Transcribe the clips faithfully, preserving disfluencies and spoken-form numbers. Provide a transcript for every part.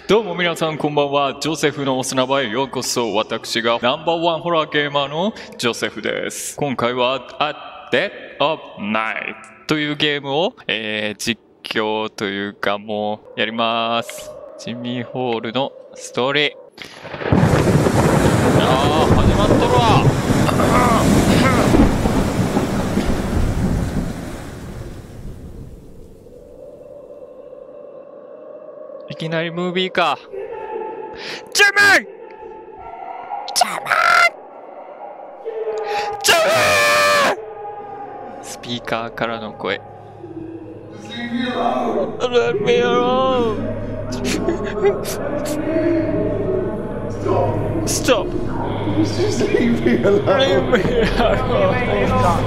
どうも皆さんこんばんは。ジョセフのお砂場へようこそ。私がナンバーワンホラーゲーマーのジョセフです。今回は A Dead of Night というゲームを、えー、実況というかもうやります。ジミー・ホールのストーリー。あー始まっとるわ。いきなりムービーか。ジミージミージミースピーカーからの声。Let me alone. Stop. Just leave me alone. Leave me alone.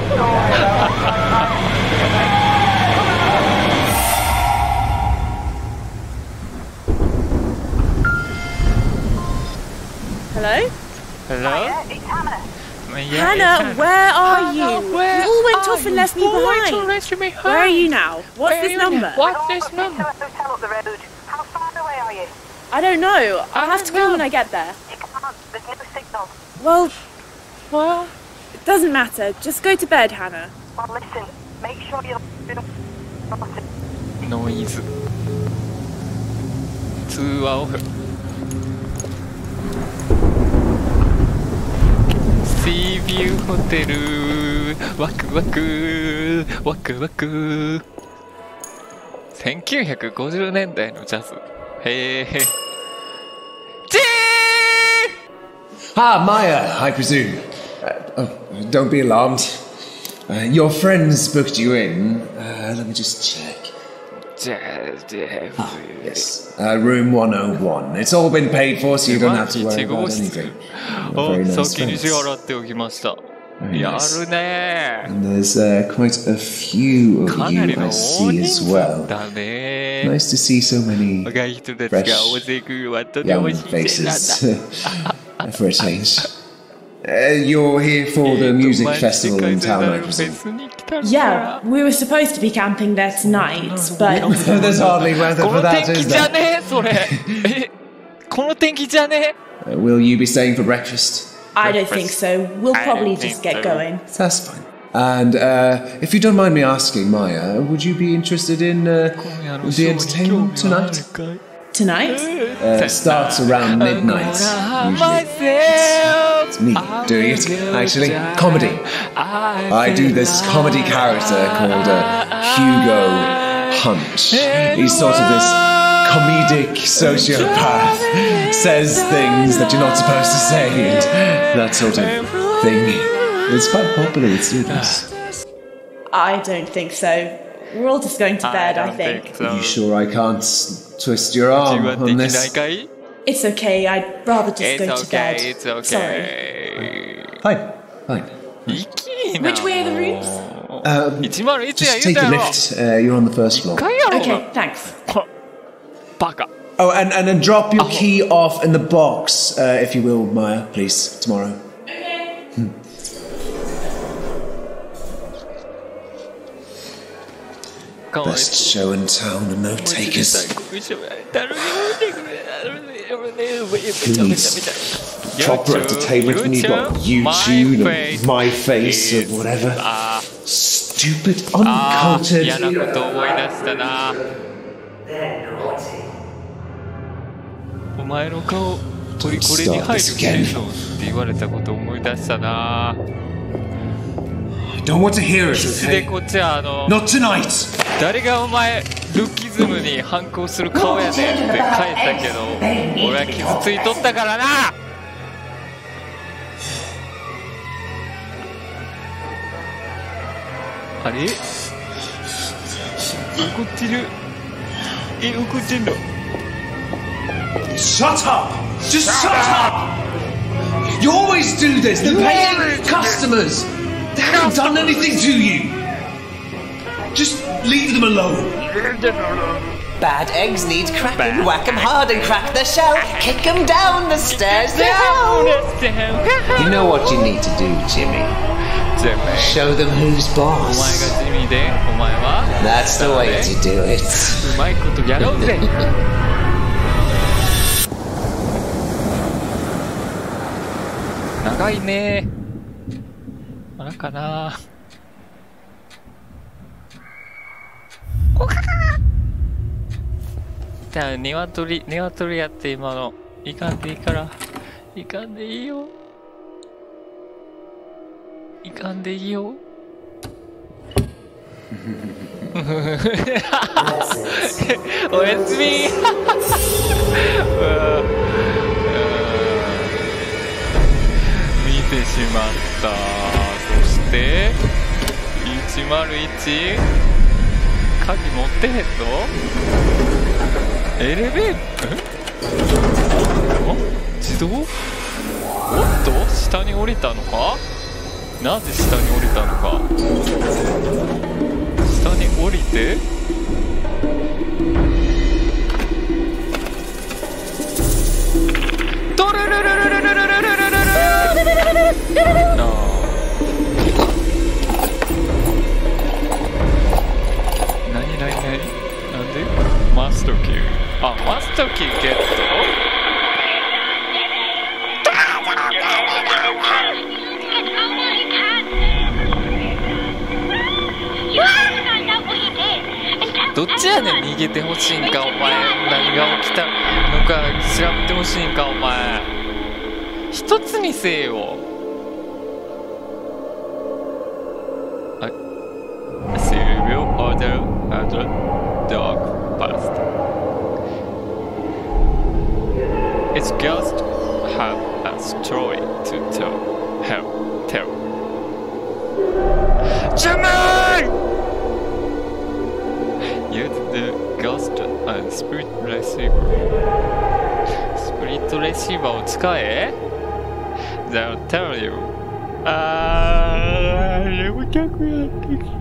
Hello? Hello? Hiya, it's Hannah. Yeah, Hannah, where are you? Where You all went are off and you? left me All went behind. and left me Where are you behind. now? What's Where are this you number? now? What's Oh, this I've number? been to a hotel up the road. How far away are you? I don't know. I'll have to don't call know. when I get there. You can't. There's no signal. Well, Well, it doesn't matter. Just go to bed, Hannah. Well, listen. Make sure you're... ノイズ。通話オフ。シービューホテル。ワクワク。ワクワク。せんきゅうひゃくごじゅうねんだいのジャズ。へえ。ジー Ah, Maya, I presume. Uh, oh, don't be alarmed. Uh, your friends booked you in. Uh, let me just check. ジャズ、ジャズ。 Yes. Uh, room one oh one. It's all been paid for, so you don't have to worry いちご about 室。 anything. お、 Very nice 先に支 friends. 払っておきました。 Very や nice. るね And there's uh, quite a few ー。 of かなり you の I 大 see 人 as 数 well. だね。 Nice to see so many 若い人たちが大勢来るはとて young も新鮮なんだ。 faces for a change. Uh, you're here for the music festival in town, I presume. Yeah, we were supposed to be camping there tonight, but There's hardly weather こ for の that, 天気 is じゃ there? ねえそれ。え、この天気じゃねえ。 Uh, will you be staying for breakfast? I don't think so. We'll I probably don't just think get so. going. That's fine. And uh, if you don't mind me asking, Maya, would you be interested in uh, the entertainment tonight? Tonight? Uh, starts around midnight. Usually. It's me doing it, actually. Comedy. I do this comedy character called uh, Hugo Hunch. He's sort of this comedic sociopath, says things that you're not supposed to say, and that sort of thing. It's quite popular with students. I don't think so. We're all just going to bed, I think. Are you sure I can't s- twist your arm は on できない this? かい It's okay. I'd rather just It's go to bed. okay, it's okay. Fine, fine. いきな。 Which way are the rooms? Um, いちまるいちや just 言う take た the やろ。 lift. Uh, you're on the first floor. かいやろ。 Okay, thanks. バカ。 Oh, and, and then drop your key off in the box, uh, if you will, Maya, please, tomorrow. Hmm. Best show in town and no takers. Please. Proper entertainment when you've got YouTube and my face or whatever. Stupid, あー uncultured. 嫌なこと思い出したな。お前の顔これこれに入るしてんのって言われたこと思い出したな。 Don't want to hear it, で okay? こっちはあの Not tonight! 誰がお前ルッキズムに反抗する顔やねんって帰ったけど俺は傷ついとったからな。あれ怒ってる。え、怒ってんの。 Shut up! Just shut up! You always do this! They're paying customers! They haven't done anything to you! Just leave them alone! Bad eggs need cracking. Whack 'em hard and crack the shell. Kick 'em down the stairs now. You know what you need to do, Jimmy. Show them who's お前 boss. が地味でお前は That's the way to do it. うまいことやろうぜ。 長いね。まだかな。おかかじゃあ、鶏、鶏やって今の。いかんでいいから。いかんでいいよ。いかんでいいよ。おやすみ。見てしまった。そしていちまるいち鍵持ってへんの？エレベーター？自動？おっと下に降りたのか？なぜ下に降りたのか？下に降りてトルルルルルルルルルルルなあ何何何なんでマスターキーあマスターキーゲットどっちやねん逃げてほしいんかお前何が起きたのか調べてほしいんかお前一つにせえよはい Serial order and dog past It's just have a story to tell him tell Jimmy! Use the ghost and spirit receiver スプリットレシーバーを使え They'll tell you あー眠たくなってき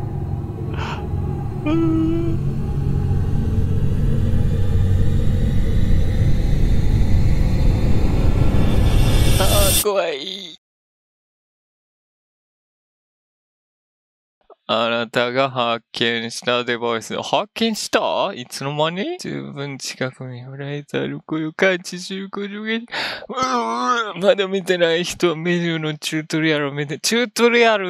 たあー怖いあなたが発見したデバイス。発見した？いつの間に？十分近くにフライザーの声を感知することが、うーまだ見てない人はメニューのチュートリアルを見て、チュートリアル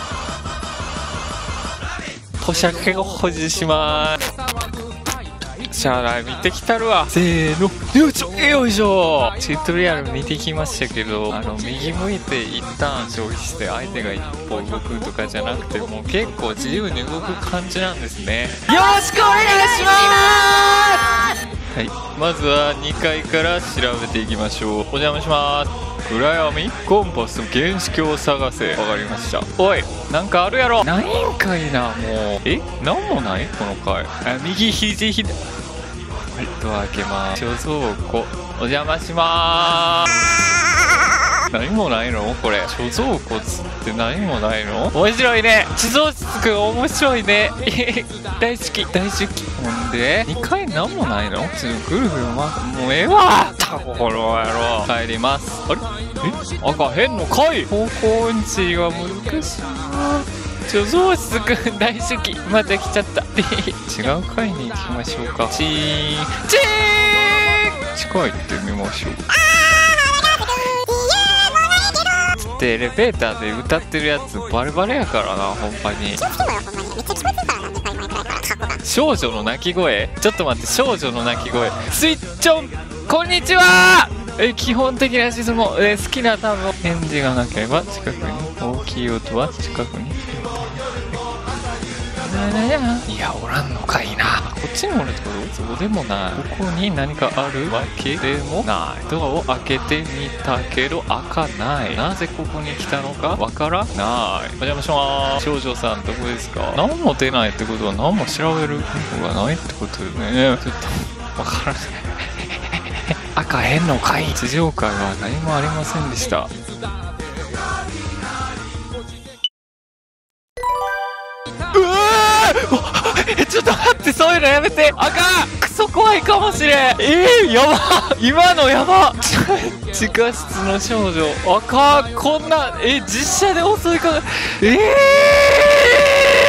保釈を保持しまーす。しゃあない、見てきたるわ。せーの、よいしょ、よいしょ。チュートリアル見てきましたけど、あの、右向いて一旦消費して相手が一歩動くとかじゃなくて、もう結構自由に動く感じなんですね。よろしくお願いしますはい、まずはにかいから調べていきましょう。お邪魔します。暗闇コンパスと原子鏡を探せ。わかりました。おい、なんかあるやろ。ないんかいな、もう。え、なんもないこの回。あ、右肘左。はい、ドア開けます。貯蔵庫。お邪魔しまーす。何もないのこれ。貯蔵庫つって何もないの面白いね。地蔵室くん面白いね。大好き、大好き。ほんで、にかい何もないのちょっとぐるぐる回って、もうええわタコこの野郎。帰ります。あれえ開かへんのかい方向音痴が難しいな。貯蔵室くん大好き。また来ちゃった。違う階に行きましょうか。チーンチーン近いってみましょう。つってエレベーターで歌ってるやつバレバレやからな、ほんまに。少女の鳴き声ちょっと待って、少女の鳴き声スイッチオン。こんにちは。え基本的な質問、え好きな単語。返事がなければ近くに、大きい音は近くに。いや、おらんのかいな。こっちにおるってこと？そうでもない。ここに何かあるわけでもない。ドアを開けてみたけど開かない。なぜここに来たのかわからない。お邪魔しまーす。少女さんどこですか？何も出ないってことは何も調べることがないってことよね。ちょっとわからない。開かへんのかい。地上階は何もありませんでした。うわーちょっと待って、そういうのやめて。あかん。クソ怖いかもしれん。えー、やば。今のやば。地下室の少女。あかん。こんな、え、実写で襲いかかえー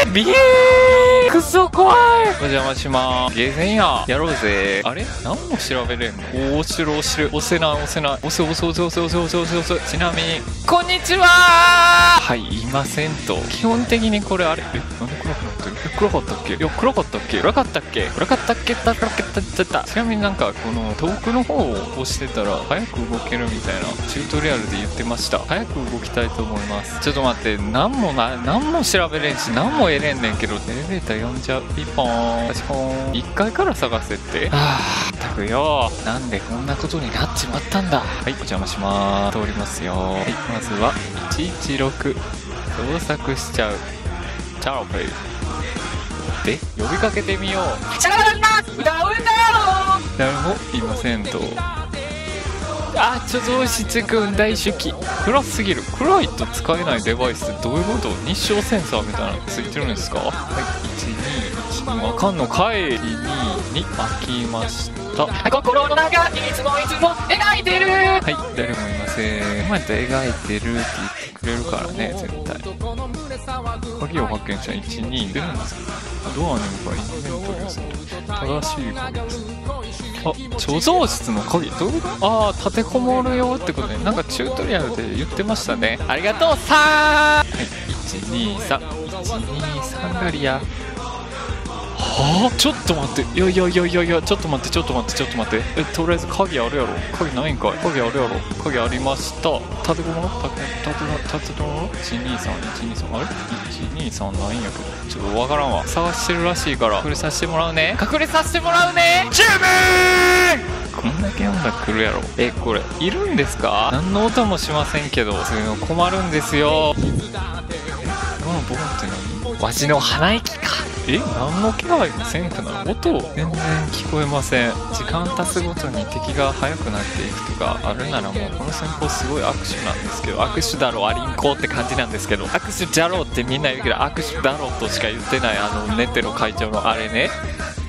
ビーくそ怖い。お邪魔しまーす。ゲーセンや。やろうぜ。あれ何も調べれんの？おー、押してる押してる。押せない押せない。押せ押せ押せ押せ押せ押せ押せ押せ。ちなみに、こんにちはー。はい、いませんと。基本的にこれあれ、え、なんで暗くなってる？え、暗かったっけ？いや、暗かったっけ？暗かったっけ？暗かったっけ？たたけたたた。ちなみになんか、この遠くの方を押してたら、早く動けるみたいな、チュートリアルで言ってました。早く動きたいと思います。ちょっと待って、なんもな、なんも調べれんし、なんも得れんねんけど、エレベーター呼んじゃう。ピンポーン。パチポーン。いっかいから探せって。はぁ、たくよ。なんでこんなことになっちまったんだ。はい、お邪魔しまーす。通りますよ。はい、まずは、いちいちろく。捜索しちゃう。チャロペイ。で、呼びかけてみよう。チャラララ歌うんだよ。誰もいませんと。あ、貯蔵室くん大好き。暗すぎる。暗いと使えないデバイスってどういうこと？日照センサーみたいなのついてるんですか？はい、いちにいちにわかんのかい。にに開きました。心の中にいつもいつも描いてる。はい、誰もいません。お前と描いてるって言ってくれるからね、絶対。鍵を発見したいちに出るんですけど、ドアに向かいインベントリをする。正しい鍵です。あ、貯蔵室の鍵どういうこと？ああ、立てこもるよってことで、なんかチュートリアルで言ってましたね。ありがとうさー。はい、いちにさん、いちにさんガリア。はあ、ちょっと待って。いやいやいやいやいや、ちょっと待って、ちょっと待って、ちょっと待って。え、とりあえず鍵あるやろ。鍵ないんかい。鍵あるやろ。鍵ありました。立てこもろ立て、立て、立てこもろ ?いちにさん、いちにさん、あれ ?いちにさんないんやけど。ちょっとわからんわ。探してるらしいから、隠れさせてもらうね。隠れさせてもらうね。ジムーこんだけ音楽来るやろ。え、これ、いるんですか？何の音もしませんけど、そういうの困るんですよ。え、このボンって何？わしの鼻息か。え、何の気配もせんくなる？音全然聞こえません。時間経つごとに敵が速くなっていくとかあるならもうこの戦法すごい握手なんですけど、握手だろアリンコって感じなんですけど、握手じゃろうってみんな言うけど握手だろうとしか言ってないあのネテロ会長のあれね。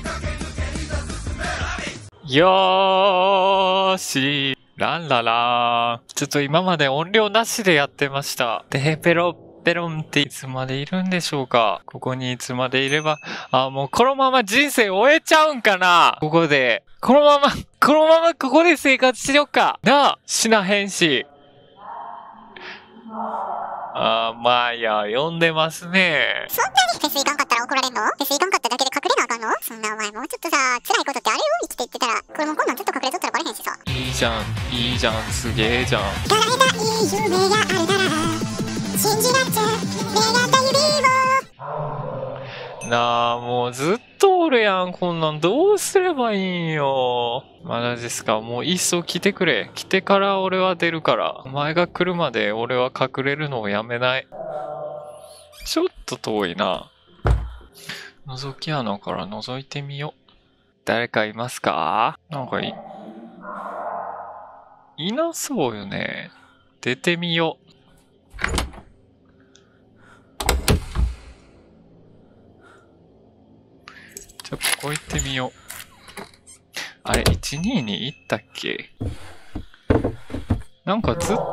よーしランララー。ちょっと今まで音量なしでやってました。でペロペロンっていつまでいるんでしょうか？ここにいつまでいれば、あ、もうこのまま人生終えちゃうんかな？ここで。このまま、このままここで生活しよっか。なあ、しなへんし。あー、まあいや、呼んでますね。 そんなにフェス行かんかったら怒られんの？フェス行かんかっただけで隠れなあかんの？そんなお前もうちょっとさ、辛いことってあるよ生きて言ってたら。これもこんなんずっと隠れとったらバレへんしさ。 いいじゃん、いいじゃん、すげえじゃん。 叶えたい夢があるなら信じなくちゃ願った指を。 なあ、もうずっとおるやん。こんなんどうすればいいんよ。まだですか？もういっそ来てくれ。来てから俺は出るから。お前が来るまで俺は隠れるのをやめない。ちょっと遠いな。覗き穴から覗いてみよう。誰かいますか？なんかい、いなそうよね。出てみよう。じゃあ、ここ行ってみよう。あれ、いちにに行ったっけ？なんかずっ、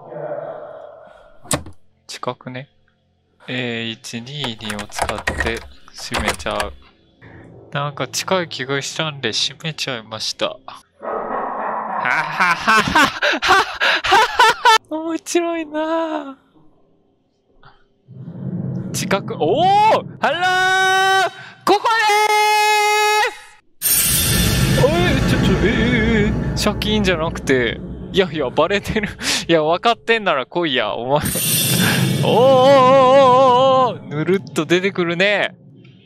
近くね。えー、いちににを使って閉めちゃう。なんか近い気がしたんで閉めちゃいました。はははははは面白いなぁ。近く、おー！ハロー！ここでーす！えー、ちょ、ちょ、えー、えー、シャキーンじゃなくて、いやいや、バレてる。いや、分かってんなら来いや、お前。おーおーおーおーおーぬるっと出てくるね。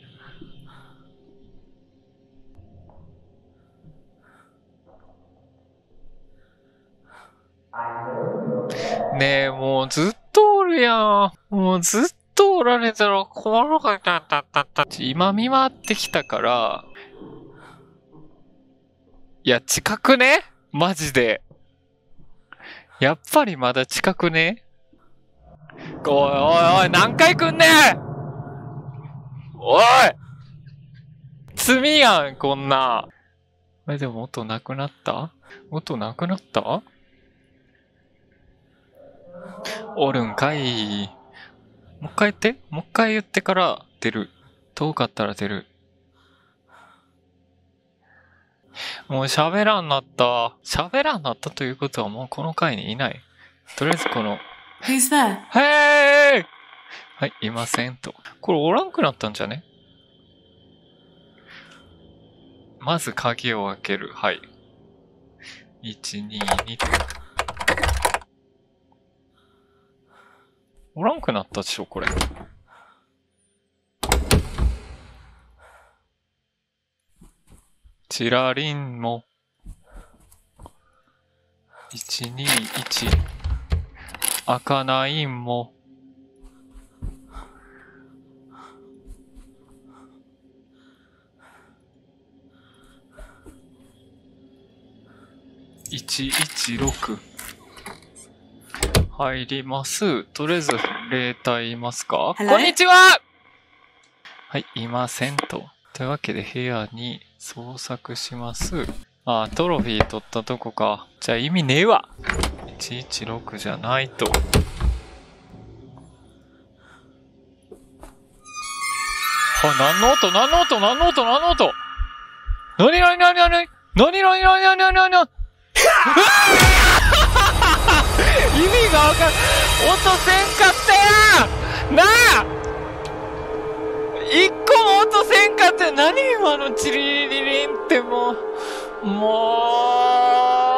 ねえ、もうずっとおるやん。もうずっとおられたら困るかったったったった。今見回ってきたから。いや、近くね？マジで。やっぱりまだ近くね？おいおいおい、何回来んねん！おい！罪やん、こんな。え、でも音なくなった？音なくなった？おるんかい。もう一回言って。もう一回言ってから出る。遠かったら出る。もう喋らんなった。喋らんなったということはもうこの回にいない。とりあえずこの、 Who's there? へーいはい、いませんと。これおらんくなったんじゃね？まず鍵を開ける。はい。いち、に、にと。おらんくなったでしょ、これ。チラリンも。いち、に、いち。開かないんも。いちいちろく入ります。とりあえず霊体いますか？ Hello? こんにちは。はい、いませんと。というわけで部屋に捜索します。あ、トロフィー取ったとこか。じゃあ意味ねえわ。いちいちろくじゃないと。は、何の音何の音何の音何の音なになになになになになになになになになになに意味がわかん、音せんかったやんなあ、一個も音せんかったやん。何今のチリリリンってもう、も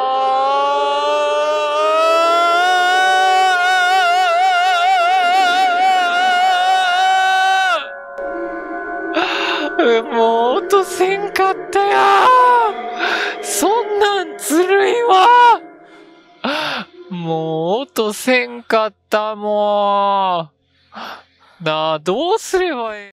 う、もう音せんかったやん。そんなんずるいわ。もう音せんかったもう。なあ、どうすればいい？